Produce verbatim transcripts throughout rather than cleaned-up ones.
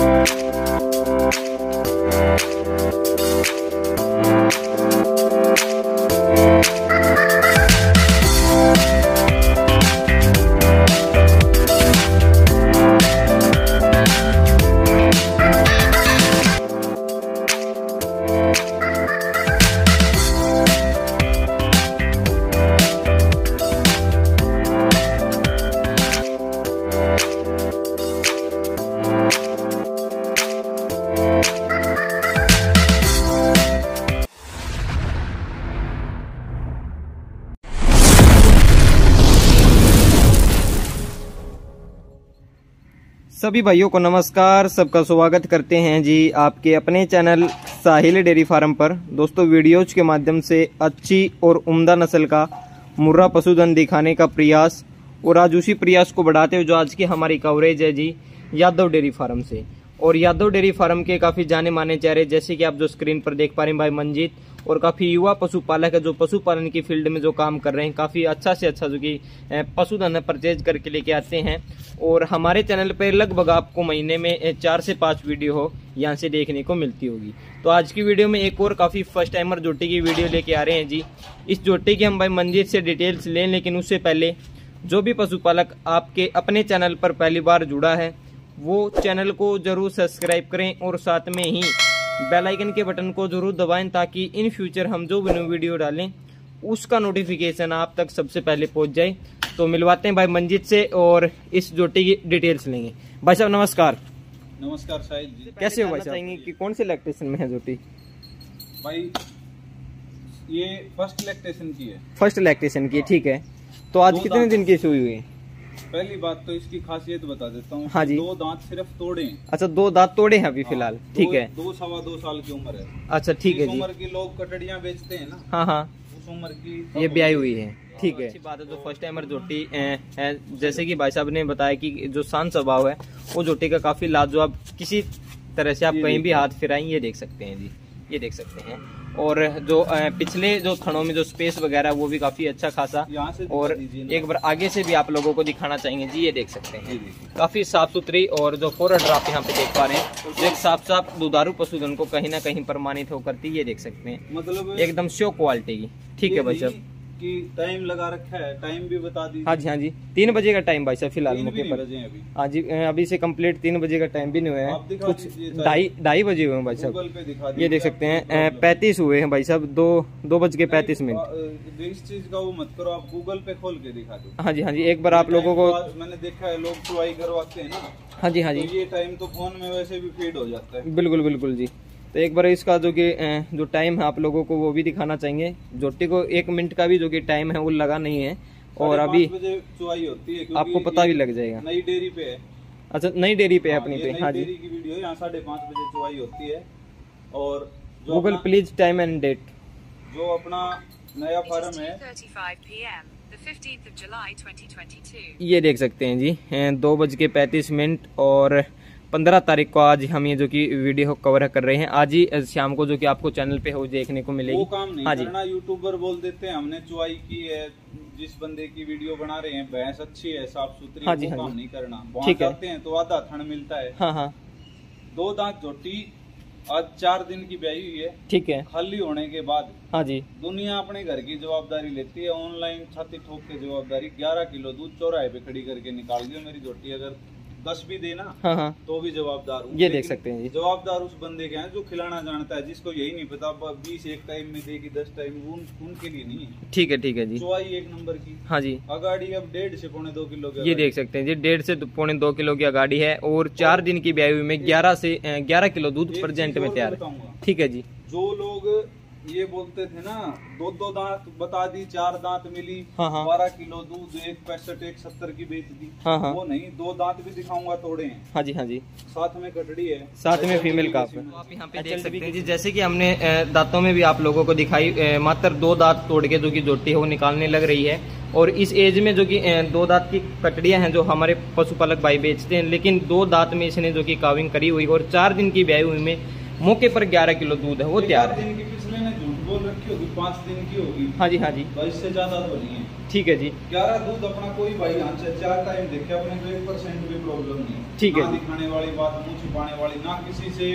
सभी भाइयों को नमस्कार, सबका स्वागत करते हैं जी आपके अपने चैनल साहिल डेयरी फार्म पर। दोस्तों, वीडियोज के माध्यम से अच्छी और उम्दा नस्ल का मुर्रा पशुधन दिखाने का प्रयास, और आज उसी प्रयास को बढ़ाते हुए जो आज की हमारी कवरेज है जी यादव डेयरी फार्म से। और यादव डेयरी फार्म के काफ़ी जाने माने चेहरे, जैसे कि आप जो स्क्रीन पर देख पा रहे हैं भाई मंजीत, और काफ़ी युवा पशुपालक है जो पशुपालन की फील्ड में जो काम कर रहे हैं, काफ़ी अच्छा से अच्छा जो कि पशुधन परचेज करके लेके आते हैं। और हमारे चैनल पर लगभग आपको महीने में चार से पाँच वीडियो हो यहाँ से देखने को मिलती होगी। तो आज की वीडियो में एक और काफ़ी फर्स्ट टाइमर जोटी की वीडियो लेके आ रहे हैं जी। इस जोटी की हम भाई मंजीत से डिटेल्स लें, लेकिन उससे पहले जो भी पशुपालक आपके अपने चैनल पर पहली बार जुड़ा है वो चैनल को जरूर सब्सक्राइब करें और साथ में ही बेल आइकन के बटन को जरूर दबाएं, ताकि इन फ्यूचर हम जो न्यू वीडियो डालें उसका नोटिफिकेशन आप तक सबसे पहले पहुंच जाए। तो मिलवाते हैं भाई मंजीत से और इस जोटी की डिटेल्स लेंगे। भाई साहब नमस्कार। नमस्कार शाहिद जी, कैसे हो भाई साहब? चाहेंगे कि कौन से लैक्टेशन में है जोटी? भाई ये फर्स्ट लैक्टेशन की है। फर्स्ट लैक्टेशन की, ठीक है। तो आज कितने दिन की सुई हुई है? पहली बात तो इसकी खासियत बता देता हूँ। हाँ जी। दो दांत सिर्फ तोड़े हैं। अच्छा, दो दांत तोड़े हैं अभी फिलहाल, ठीक है। दो सवा दो साल की उम्र है। अच्छा, ठीक है जी। उम्र की लोग कटड़ियाँ बेचते हैं ना, हाँ हाँ, उस उम्र की ये ब्याई हुई है, ठीक है। अच्छी बात है। जो फर्स्ट टाइमर जोटी है, जैसे कि भाई साहब ने बताया कि जो शांत स्वभाव है वो जोटी का काफी लाजवाब, किसी तरह से आप कहीं भी हाथ फिराएं ये देख सकते हैं जी, ये देख सकते हैं। और जो पिछले जो थनों में जो स्पेस वगैरह वो भी काफी अच्छा खासा। और एक बार आगे से भी आप लोगों को दिखाना चाहेंगे जी, ये देख सकते हैं काफी साफ सुथरी। और जो फोरहड आप यहाँ पे देख पा रहे हैं जो एक साफ साफ दुधारू पशुधन को कहीं ना कहीं प्रमाणित हो करती, ये देख सकते हैं, मतलब एकदम शो क्वालिटी की, ठीक है भाई साहब। कि टाइम लगा रखा है, टाइम भी बता दीजिए। हाँ जी हाँ जी, तीन बजे का टाइम भाई साहब फिलहाल मौके पर। हाँ जी, अभी से कंप्लीट तीन बजे का टाइम भी नहीं हुआ है, कुछ ढाई ढाई बजे हुए हैं भाई साहब, ये देख सकते हैं। पैंतीस हुए हैं भाई साहब, दो दो बज के पैंतीस मिनट। इस चीज का वो मत करो, आप गूगल पे खोल के दिखा दो। हाँ जी हाँ जी, एक बार आप लोगों को, मैंने देखा है लोग चुवाई करवाते हैं ना। हाँ जी हाँ जी, ये टाइम तो फोन में वैसे भी फीड हो जाता है। बिल्कुल बिल्कुल जी। तो एक बार इसका जो कि जो टाइम है आप लोगों को वो भी दिखाना चाहिए। जोटी को एक मिनट का भी जो कि टाइम है वो लगा नहीं है, और अभी चुवाई होती है, आपको पता भी लग जाएगा। नई डेयरी पे है। अच्छा, नई डेयरी पे है अपनी पे। हाँ जी, डेयरी की वीडियो है, यहाँ साढ़े पाँच बजे चुवाई होती है। और Google please time and date. जो अपना नया फार्म है ये देख सकते हैं जी, दो बज के पैंतीस मिनट और पंद्रह तारीख को आज हम ये जो कि वीडियो कवर कर रहे हैं। आज ही शाम को जो कि आपको चैनल पे हो देखने को मिलेगी। वो काम नहीं हाँ करना, यूट्यूबर बोल देते हैं हमने चुवाई की है, जिस बंदे की वीडियो बना रहे हैं भैंस अच्छी है साफ सुथरी, हाँ जी, वो हाँ काम जी। नहीं करना। वहाँ जाते हैं तो आधा थन मिलता है। हाँ हाँ, दो दांत जोटी आज चार दिन की ब्याई हुई है, ठीक है। खाली होने के बाद हाँ जी, दुनिया अपने घर की जवाबदारी लेती है, ऑनलाइन छाती ठोक के जवाबदारी। ग्यारह किलो दूध चौराहे पे खड़ी करके निकाल दिया मेरी जोटी। अगर दस भी देना हाँ हाँ, तो भी जवाबदार हूँ। ये देख सकते हैं जी। जवाबदार उस बंदे के हैं जो खिलाना जानता है, जिसको यही नहीं पता बीस एक टाइम में देगी दस टाइम, उन, उनके लिए नहीं है। ठीक है ठीक है जी। चुवाई एक नंबर की। हाँ जी, अगाड़ी अब डेढ़ से पौने दो किलो की, ये देख सकते हैं जी, डेढ़ से पौने दो किलो की अगाड़ी है। और चार दिन की ब्याई हुई में ग्यारह से ग्यारह किलो दूध प्रेजेंट में तैयार है, ठीक है जी। जो लोग ये बोलते थे ना दो दो दांत बता दी, चार दांत मिली, हाँ हाँ, बारह किलो दूध, एक पैंसठ एक सत्तर की बेच दी, हाँ हाँ, वो नहीं, दो दांत भी दिखाऊंगा तोड़े हैं। हाँ जी हाँ जी, साथ में कटड़ी है, साथ में फीमेल काफ है। आप यहाँ पे देख सकते हैं जी, जैसे कि हमने दांतों में भी आप लोगों को दिखाई, मात्र दो दांत तोड़ के जो की जोटी है वो निकालने लग रही है। और इस एज में जो कि दो दांत की कटड़ियां हैं जो हमारे पशुपालक भाई बेचते हैं, लेकिन दो दांत में इसने जो की काविंग करी हुई और चार दिन की ब्याई हुई में मौके पर ग्यारह किलो दूध है वो तैयार है। दिन की पिछले ने झूठ बोल रखी होगी, पाँच दिन की होगी। हाँ जी हाँ जी, तो इससे ज्यादा तो नहीं है। ठीक है जी। ग्यारह दूध अपना कोई भाई यहाँ से चार टाइम देखे अपने को एक परसेंट भी प्रॉब्लम नहीं। ठीक है, ना दिखाने वाली बात, मुँह छुपाने वाली, ना किसी से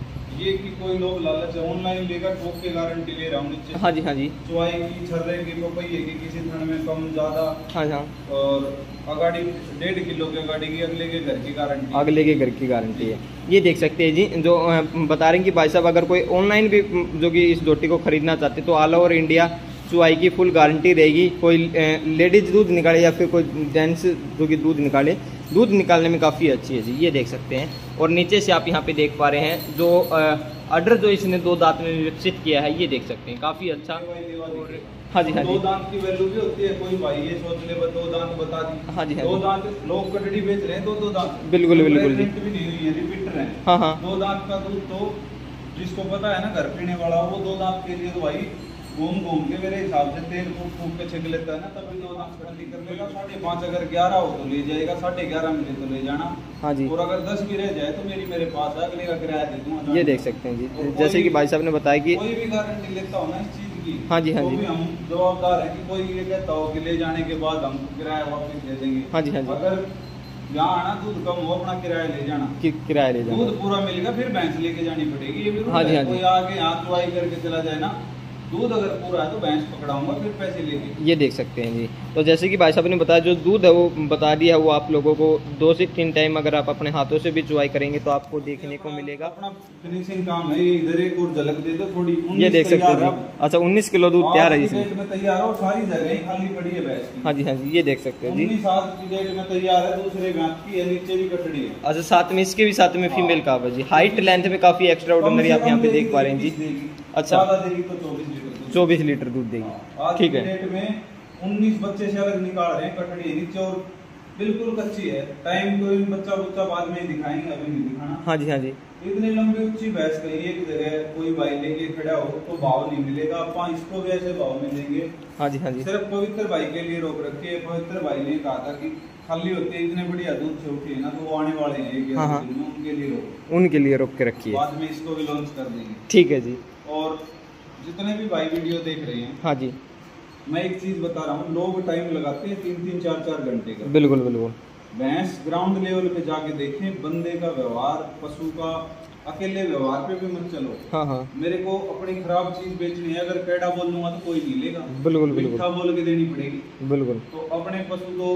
ये कि कोई लोग लालच है ऑनलाइन लेगा ठोक के गारंटी ले रहा हूँ नीचे। हाँ जी हाँ जी। चुवाई की, छर्रे की, पपैये की, किसी थन में कम ज्यादा। हाँ हाँ। और अगाड़ी डेढ़ किलो के अगाड़ी की अगले के घर की गारंटी, अगले के घर की गारंटी है। ये देख सकते हैं जी, जो बता रहे हैं कि भाई साहब अगर कोई ऑनलाइन भी जो कि इस जोटी को खरीदना चाहते तो ऑल ओवर इंडिया चुवाई की फुल गारंटी रहेगी। कोई लेडीज दूध निकाले या फिर कोई जेंट्स जो कि दूध निकाले, दूध निकालने में काफ़ी अच्छी है जी। ये देख सकते हैं। और नीचे से आप यहाँ पे देख पा रहे हैं जो अडर जो इसने दो दांत में विकसित किया है, ये देख सकते हैं काफ़ी अच्छा। और हाँ जी हाँ जी। दो दांत की वैल्यू भी होती है, कोई भाई ये सोच ले दो दांत बता दी। हाँ जी हाँ दो जी। दांत लोग कटड़ी बेच रहे हैं, दो दो दांत बिल्कुल बिल्कुल जी। भी नहीं हुई है, रिपीटर है। हाँ हाँ। दो दांत का दूध तो जिसको पता है ना घर पीने वाला, वो दो दांत के लिए तो भाई घूम घूम के मेरे हिसाब से तेल फूक फूक के छिक लेता है ना, तभी दो दांत खंडी कर लेगा। साढ़े पाँच अगर ग्यारह हो तो ले जाएगा, साढ़े ग्यारह मिले तो ले जाना। हाँ जी। और अगर दस भी रह जाए तो मेरी मेरे पास है, अगले का किराया दे दूंगा। ये देख सकते हैं जी, जैसे कि भाई साहब ने बताया कि कोई भी गारंटी लेता हो ना इस चीज की, हाँ जी हाँ तो जी, भी हम जवाबदार है कि कोई ये कहता हो कि ले जाने के बाद हम किराया वापस दे देंगे। हाँ जी हाँ जी। अगर यहाँ आना दूध कम हो, अपना किराया ले जाना, कि किराया ले जाना, दूध पूरा मिलेगा, फिर भैंस लेके जानी पड़ेगी। ये भी हाँ जी हाँ जी। कोई आके यहाँ चुवाई करके चला जाए ना, दूध अगर पूरा है तो भैंस पकड़ाऊंगा, फिर पैसे लेके। ये देख सकते हैं जी। तो जैसे कि भाई साहब ने बताया जो दूध है वो बता दिया, वो आप लोगों को दो से तीन टाइम अगर आप अपने हाथों से भी चुवाई करेंगे तो आपको देखने को मिलेगा। अपना फिनिशिंग काम है, इधर एक और झलक दे दो थोड़ी। ये देख सकते हैं जी। अच्छा, उन्नीस किलो दूध तैयार है इसमें, डेट में तैयार हो, सारी जगह खाली पड़ी है भैंस की। हाँ जी हाँ जी। ये देख सकते हैं जी। उन्नीस सात की डेट में तैयार है, दूसरे गांठ की है, नीचे भी कटड़ी है। अच्छा, साथ में इसके भी साथ में फीमेल का है जी। हाइट लेंथ में काफी एक्स्ट्रा ऑर्डिनरी आप यहाँ पे देख पा रहे हैं जी। अच्छा, देगी तो चौबीस लीटर चौबीस लीटर दूध देगी, ठीक है। डेट में उन्नीस बच्चे से अलग निकाल रहे हैं, कटड़ी नीचे और बिल्कुल कच्ची है। टाइम कोई बच्चा बच्चा बाद में ही दिखाएंगे, अभी नहीं दिखाना। हाँ जी हाँ जी। इतनी लंबी ऊंची भैंस कहीं एक जगह कोई भाई लेके खड़ा हो तो भाव नहीं मिलेगा, आप इसको भी ऐसे भाव मिलेंगे। हाँ जी हाँ जी। सिर्फ पवित्र भाई के लिए रोक रखी है। पवित्र भाई ने कहा था कि खाली होती है, इतने बढ़िया दूध से उठी है ना, तो वो आने वाले हैं एक हाँ हाँ। दिन में, उनके लिए रोक उनके लिए रोक के रखिए, बाद में इसको भी लॉन्च कर देंगे। ठीक है जी। और जितने भी भाई वीडियो देख रहे हैं, हाँ जी, मैं एक चीज बता रहा हूँ, लोग टाइम लगाते हैं तीन तीन चार चार घंटे का। बिल्कुल बिल्कुल। भैंस ग्राउंड लेवल पे जाके देखें, बंदे का व्यवहार, पशु का, अकेले व्यवहार पे भी मत चलो। हाँ हाँ। मेरे को अपनी खराब चीज बेचनी है, अगर कैडा बोल दूंगा तो कोई नहीं लेगा, बिल्कुल बिल्कुल, मीठा बोल के देनी पड़ेगी। बिल्कुल। तो अपने पशु को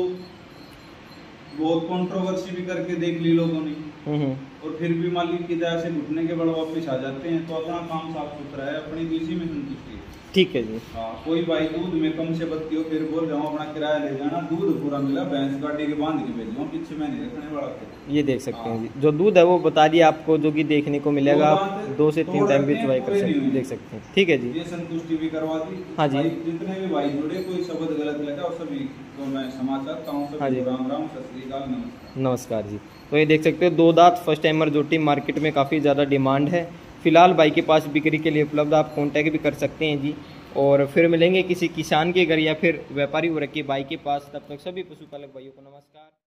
बहुत कंट्रोवर्सी भी करके देख ली लोगों ने, और फिर भी मालिक की दया से घुटने के बल वापिस आ जाते हैं। तो अपना काम साफ सुथरा है, अपनी इसी में संतुष्टि है। ठीक है जी। हाँ, कोई भाई दूध में कम से बत्ती हो, फिर बोल रहा हूँ अपना किराया ले जाना, दूध पूरा मिला, भैंस गाड़ी के बांध के भेज दूँ, पीछे मैं नहीं रखने वाला था। ये देख सकते हैं जी, जो दूध है वो बता दिया आपको, जो कि देखने को मिलेगा, आप दो से तीन टाइम भी चुवाई कर सकते हैं, देख सकते हैं। ठीक है जी। ये संतुष्टि भी करवा दी। हाँ जी। जितने भी भाई जुड़े, कोई शब्द गलत लगा और सभी को मैं क्षमा चाहता हूँ। हाँ जी। राम राम, सत श्री अकाल, नमस्कार। नमस्कार जी। तो ये देख सकते हो दो दांत फर्स्ट टाइमर जोटी मार्केट में काफ़ी ज़्यादा डिमांड है। फिलहाल भाई के पास बिक्री के लिए उपलब्ध, आप कॉन्टैक्ट भी कर सकते हैं जी। और फिर मिलेंगे किसी किसान के घर या फिर व्यापारी वर्ग के भाई के पास। तब तक सभी पशुपालक भाइयों को नमस्कार।